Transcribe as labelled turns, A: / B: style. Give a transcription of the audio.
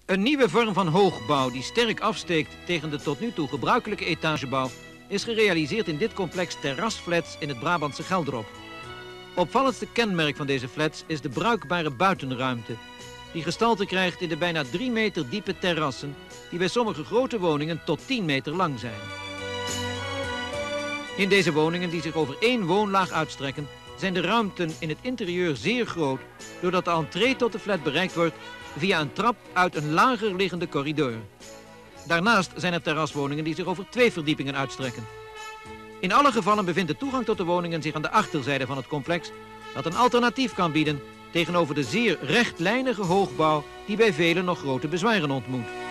A: Een nieuwe vorm van hoogbouw die sterk afsteekt tegen de tot nu toe gebruikelijke etagebouw is gerealiseerd in dit complex terrasflats in het Brabantse Gelderop. Opvallendste kenmerk van deze flats is de bruikbare buitenruimte, die gestalte krijgt in de bijna 3 meter diepe terrassen die bij sommige grote woningen tot 10 meter lang zijn. In deze woningen, die zich over 1 woonlaag uitstrekken, zijn de ruimten in het interieur zeer groot, doordat de entree tot de flat bereikt wordt via een trap uit een lager liggende corridor. Daarnaast zijn er terraswoningen die zich over 2 verdiepingen uitstrekken. In alle gevallen bevindt de toegang tot de woningen zich aan de achterzijde van het complex, dat een alternatief kan bieden tegenover de zeer rechtlijnige hoogbouw die bij velen nog grote bezwaren ontmoet.